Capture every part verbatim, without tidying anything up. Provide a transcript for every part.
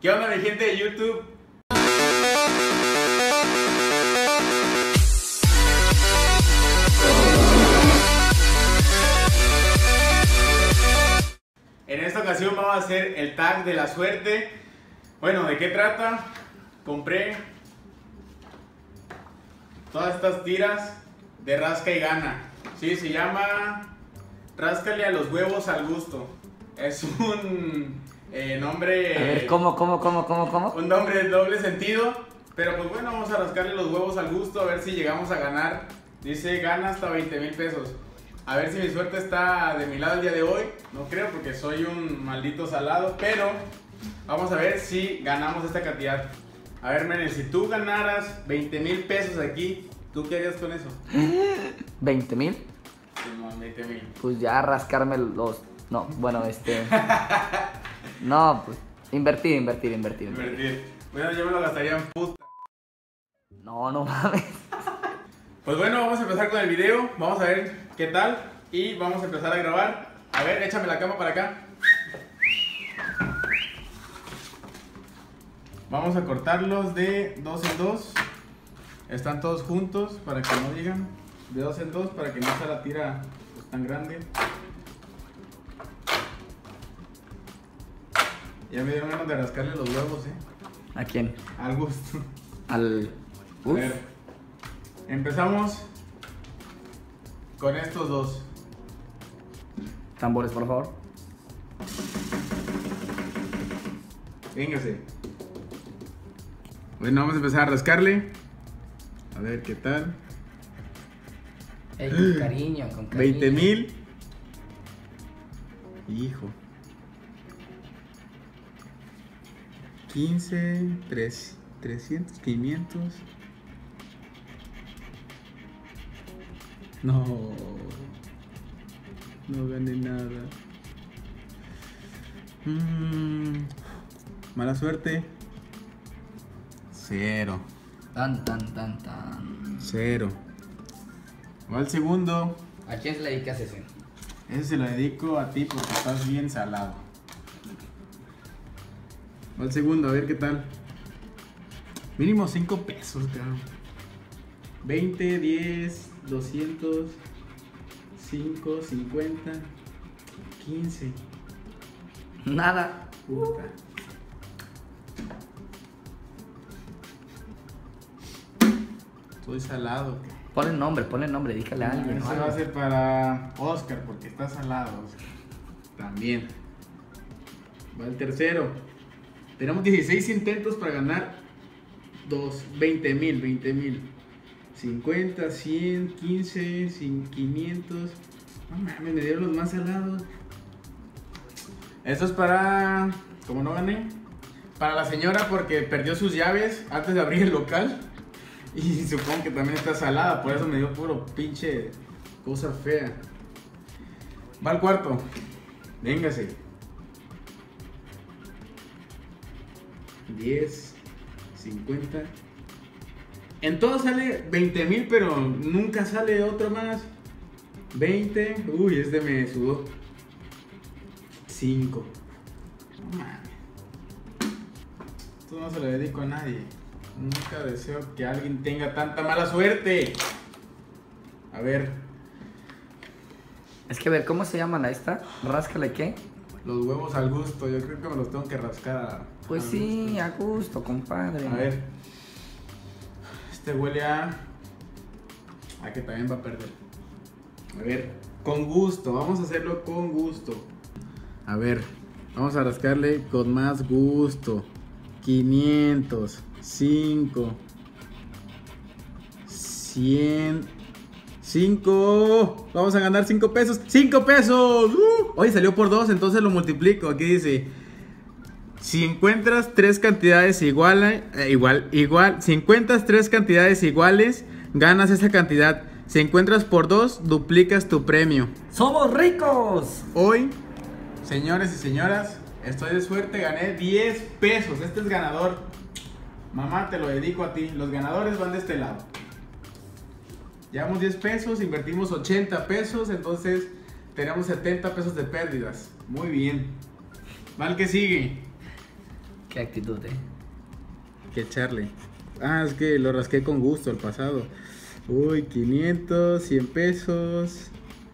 ¿Qué onda, mi gente de YouTube? En esta ocasión vamos a hacer el tag de la suerte. Bueno, ¿de qué trata? Compré todas estas tiras de rasca y gana. Sí, se llama Ráscale a los huevos al gusto. Es un eh, nombre... A ver, ¿cómo, cómo, cómo, cómo, cómo? Un nombre de doble sentido. Pero pues bueno, vamos a rascarle los huevos al gusto a ver si llegamos a ganar. Dice, gana hasta veinte mil pesos. A ver si mi suerte está de mi lado el día de hoy. No creo porque soy un maldito salado. Pero vamos a ver si ganamos esta cantidad. A ver, Mene, si tú ganaras veinte mil pesos aquí, ¿tú qué harías con eso? ¿veinte mil? Sí, no, veinte mil. Pues ya rascarme los... No, bueno, este... No, pues invertir, invertir, invertir. Invertir. Bueno, yo me lo gastaría en puta. No, no mames. Pues bueno, vamos a empezar con el video. Vamos a ver qué tal. Y vamos a empezar a grabar. A ver, échame la cama para acá. Vamos a cortarlos de dos en dos. Están todos juntos para que no digan. De dos en dos para que no sea la tira pues, tan grande. Ya me dieron ganas de rascarle los huevos, eh. ¿A quién? Al gusto. Al... A Uf. ver, empezamos con estos dos. Tambores, por favor. Véngase. Bueno, vamos a empezar a rascarle. A ver qué tal. Ey, con cariño, con cariño. veinte mil. Hijo. quince, tres, trescientos, quinientos. No. No gané nada. Mm, mala suerte. Cero. Tan, tan, tan, tan. Cero. Va el segundo. ¿A quién se le dedicas ese? Ese se lo dedico a ti porque estás bien salado. Va el segundo, a ver qué tal. Mínimo cinco pesos, cabrón. veinte, diez, doscientos, cinco, cincuenta, quince. Nada. Puta. Estoy salado. Ponle nombre, ponle nombre, dígale a alguien. Eso ¿no? va a ser para Oscar porque está salado, Oscar. También. Va el tercero. Tenemos dieciséis intentos para ganar dos, veinte mil, veinte mil. cincuenta, cien, quince, quinientos. No mames, me dieron los más salados. Esto es para... Como no gané. Para la señora porque perdió sus llaves antes de abrir el local. Y supongo que también está salada, por eso me dio puro pinche cosa fea. Va al cuarto. Véngase. diez, cincuenta. En todo sale veinte mil, pero nunca sale otro más. veinte. Uy, este me sudó. cinco. No mames. Esto no se lo dedico a nadie. Nunca deseo que alguien tenga tanta mala suerte. A ver. Es que a ver, ¿cómo se llaman a esta? ¿Ráscale qué? Los huevos al gusto. Yo creo que me los tengo que rascar a, Pues al sí, gusto. a gusto, compadre. A ver. Este huele a... A que también va a perder. A ver. Con gusto. Vamos a hacerlo con gusto. A ver. Vamos a rascarle con más gusto. quinientos. cinco. cien. cinco. Vamos a ganar cinco pesos. cinco pesos. Uh, Oye, salió por dos, entonces lo multiplico. Aquí dice: si encuentras tres cantidades iguales, eh, igual, igual, si encuentras tres cantidades iguales, ganas esa cantidad. Si encuentras por dos, duplicas tu premio. ¡Somos ricos! Hoy, señores y señoras, estoy de suerte, gané diez pesos. Este es ganador. Mamá, te lo dedico a ti. Los ganadores van de este lado. Llevamos diez pesos, invertimos ochenta pesos, entonces tenemos setenta pesos de pérdidas. Muy bien. Mal que sigue. Qué actitud, eh. Que echarle. Ah, es que lo rasqué con gusto el pasado. Uy, quinientos, cien pesos,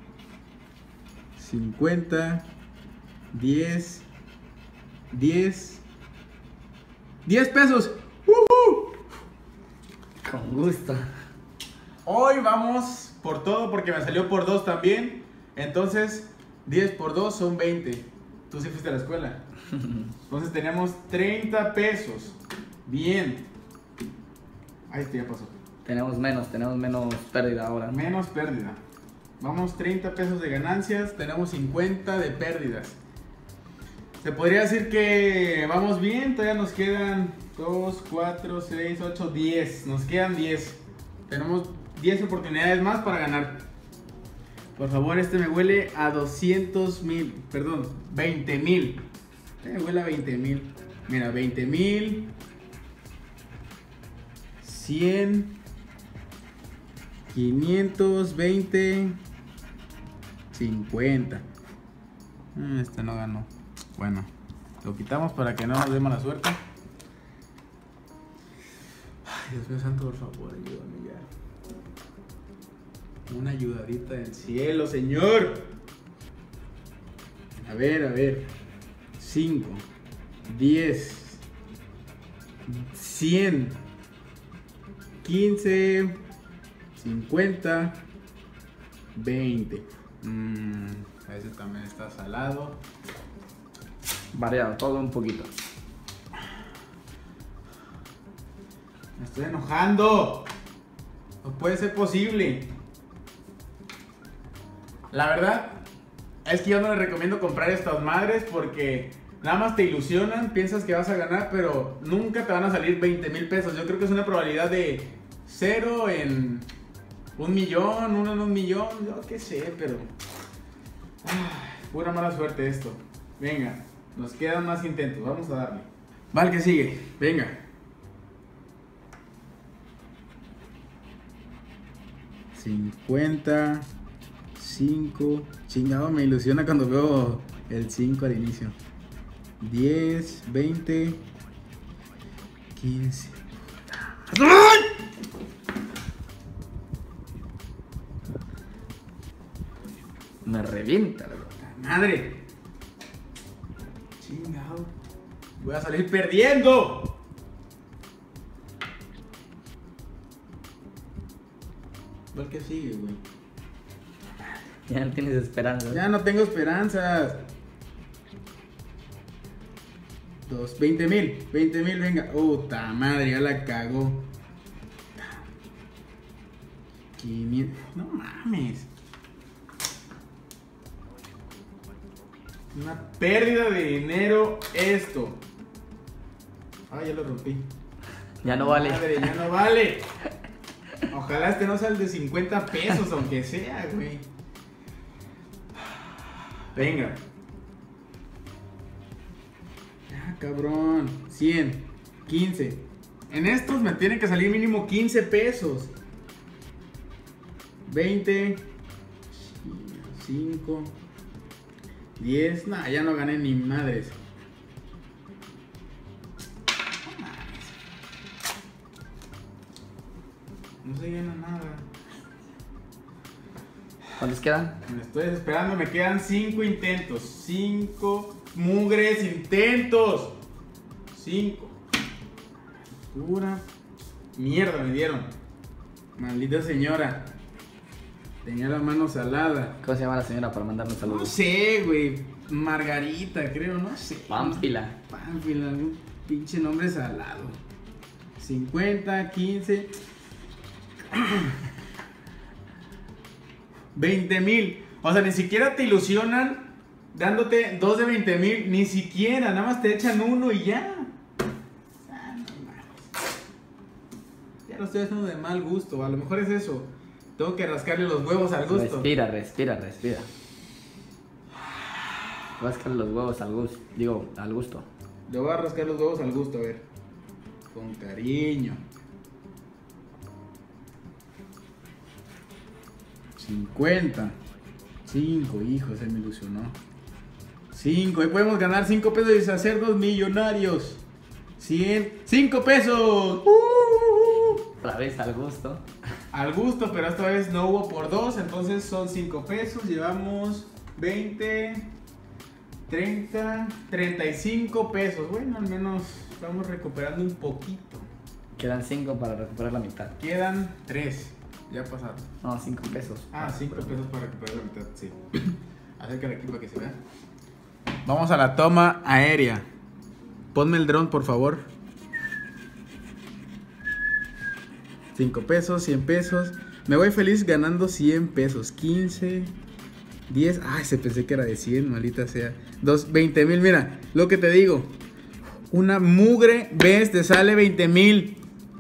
cincuenta, diez, diez, diez pesos. ¡Uh-huh! Con gusto. Hoy vamos por todo porque me salió por dos también. Entonces, diez por dos son veinte. Tú sí fuiste a la escuela. Entonces tenemos treinta pesos. Bien. Ahí este ya pasó. Tenemos menos, tenemos menos pérdida ahora. Menos pérdida. Vamos treinta pesos de ganancias, tenemos cincuenta de pérdidas. Se podría decir que vamos bien, todavía nos quedan dos, cuatro, seis, ocho, diez. Nos quedan diez. Tenemos diez oportunidades más para ganar. Por favor, este me huele a doscientos mil, perdón, veinte mil. Este me huele a veinte mil. Mira, veinte mil, cien, quinientos, veinte, cincuenta. Este no ganó. Bueno, lo quitamos para que no nos dé mala suerte. Ay, Dios mío santo, por favor, ayúdame ya. Una ayudadita del cielo, Señor. A ver, a ver. cinco, diez, cien, quince, cincuenta, veinte. Mmm, ese también está salado. Variado, todo un poquito. Me estoy enojando. No puede ser posible. La verdad es que yo no les recomiendo comprar estas madres porque nada más te ilusionan, piensas que vas a ganar, pero nunca te van a salir veinte mil pesos. Yo creo que es una probabilidad de cero en un millón, uno en un millón, yo qué sé, pero... Ay, pura mala suerte esto. Venga, nos quedan más intentos, vamos a darle. Va el que sigue, venga. cincuenta, cinco, chingado, me ilusiona cuando veo el cinco al inicio. diez, veinte, quince. ¡Ay! Me revienta, la verdad. Madre. Chingado. Voy a salir perdiendo. ¿Cuál que sigue, güey? Ya no tienes esperanza. Ya no tengo esperanzas. Dos, veinte mil, veinte mil, venga. Puta madre, ya la cagó. quinientos. No mames. Una pérdida de dinero esto. Ah, ya lo rompí. Ya no vale. Madre, ya no vale. Ojalá este no sea el de cincuenta pesos, aunque sea, güey. Venga. Ya, cabrón. cien, quince. En estos me tienen que salir mínimo quince pesos. veinte, cinco, diez. Nah, ya no gané ni madres. No se gana nada. ¿Cuántos quedan? Me estoy desesperando, me quedan cinco intentos. cinco mugres intentos. cinco. Pura mierda me dieron. Maldita señora. Tenía la mano salada. ¿Cómo se llama la señora para mandarme No saludos? sé, güey. Margarita, creo, no sé. Pánfila. Pánfila, un pinche nombre salado. cincuenta, quince. veinte mil. O sea, ni siquiera te ilusionan dándote dos de veinte mil. Ni siquiera, nada más te echan uno y ya. Ah, no mames. Ya lo estoy haciendo de mal gusto. A lo mejor es eso. Tengo que rascarle los huevos al gusto. Respira, respira, respira. Rascale los huevos al gusto. Digo, al gusto. Le voy a rascar los huevos al gusto, a ver. Con cariño. cincuenta. cinco, hijo, se me ilusionó. cinco, ahí podemos ganar cinco pesos y hacernos millonarios. cien, cinco pesos. Uh, Otra vez al gusto. Al gusto, pero esta vez no hubo por dos, entonces son cinco pesos. Llevamos veinte, treinta, treinta y cinco pesos. Bueno, al menos estamos recuperando un poquito. Quedan cinco para recuperar la mitad. Quedan tres. Ya pasaron. No, cinco pesos. Ah, cinco pesos para recuperar la mitad, sí. Acércale aquí para que se vea. Vamos a la toma aérea. Ponme el dron, por favor. cinco pesos, cien pesos. Me voy feliz ganando cien pesos. quince, diez. Ay, se pensé que era de cien, maldita sea. Dos, veinte mil, mira, lo que te digo. Una mugre vez te sale veinte mil.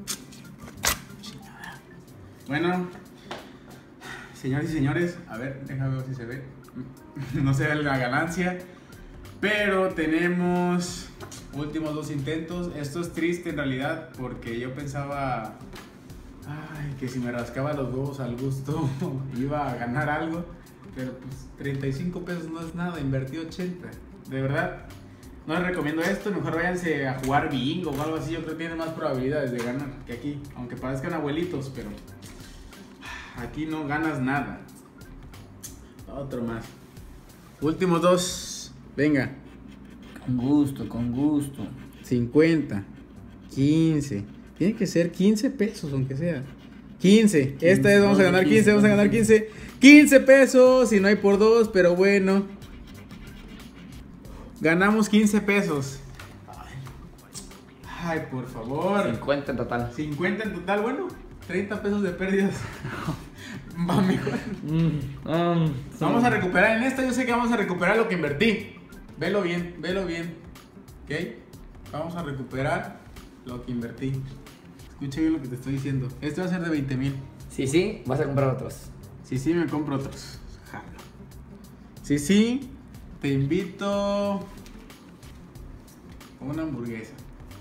Bueno, señores y señores, a ver, déjame ver si se ve. No se ve la ganancia, pero tenemos últimos dos intentos. Esto es triste en realidad porque yo pensaba, ay, que si me rascaba los huevos al gusto iba a ganar algo, pero pues treinta y cinco pesos no es nada, invertí ochenta. De verdad, no les recomiendo esto, mejor váyanse a jugar bingo o algo así. Yo creo que tienen más probabilidades de ganar que aquí, aunque parezcan abuelitos, pero aquí no ganas nada. Otro más. Últimos dos. Venga. Con gusto, con gusto. cincuenta, quince. Tiene que ser quince pesos, aunque sea. quince. Esta vez vamos a ganar quince, vamos a ganar quince. quince pesos, si no hay por dos, pero bueno. Ganamos quince pesos. Ay, por favor. cincuenta en total. cincuenta en total, bueno. treinta pesos de pérdidas. Va mejor. Mm, um, Vamos a recuperar en esta. Yo sé que vamos a recuperar lo que invertí. Velo bien, velo bien. ¿Ok? Vamos a recuperar lo que invertí. Escucha bien lo que te estoy diciendo. Este va a ser de veinte mil. Sí, sí, vas a comprar otros. Sí, sí, me compro otros. Jalo. Sí, sí, te invito a una hamburguesa.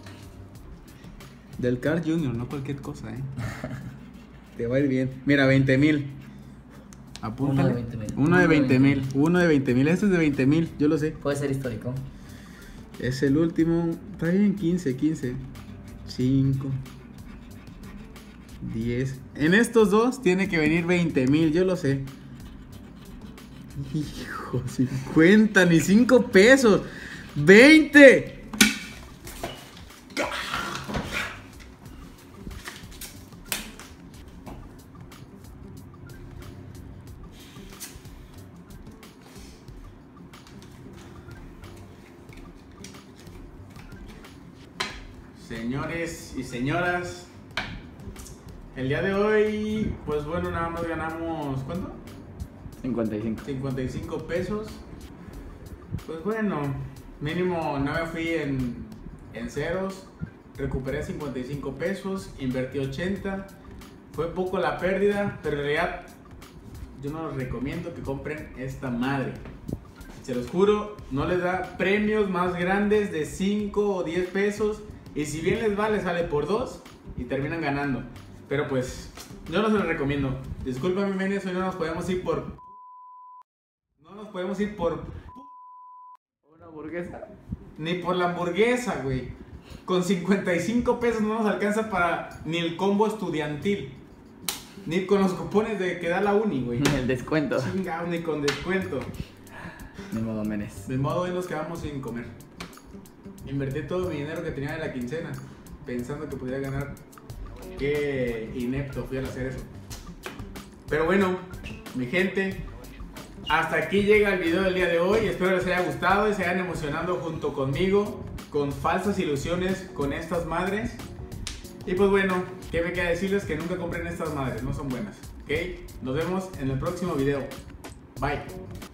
Del Carl junior, no cualquier cosa, ¿eh? Te va a ir bien. Mira, veinte mil. Apúntale. Uno de veinte mil. Uno de veinte mil. Uno de veinte mil. Este es de veinte mil, yo lo sé. Puede ser histórico. Es el último. Está bien, quince, quince. cinco. diez. En estos dos tiene que venir veinte mil, yo lo sé. Hijo, cincuenta, ni cinco pesos. veinte. Señores y señoras, el día de hoy, pues bueno, nada más ganamos, ¿cuánto? cincuenta y cinco. cincuenta y cinco pesos. Pues bueno, mínimo no me fui en, en ceros. Recuperé cincuenta y cinco pesos, invertí ochenta. Fue poco la pérdida, pero en realidad yo no les recomiendo que compren esta madre. Se los juro, no les da premios más grandes de cinco o diez pesos. Y si bien les va, les sale por dos y terminan ganando. Pero pues, yo no se los recomiendo. Discúlpame, menes, hoy no nos podemos ir por... No nos podemos ir por... ¿Una hamburguesa? Ni por la hamburguesa, güey. Con cincuenta y cinco pesos no nos alcanza para ni el combo estudiantil. Ni con los cupones de que da la uni, güey. El descuento. Chingao, ni con descuento. De modo, menes. De modo, hoy nos quedamos sin comer. Invertí todo mi dinero que tenía de la quincena pensando que podía ganar. Qué inepto fui al hacer eso. Pero bueno, mi gente, hasta aquí llega el video del día de hoy. Espero les haya gustado y se hayan emocionado junto conmigo con falsas ilusiones con estas madres. Y pues bueno, ¿qué me queda decirles? Que nunca compren estas madres, no son buenas. ¿Ok? Nos vemos en el próximo video. Bye.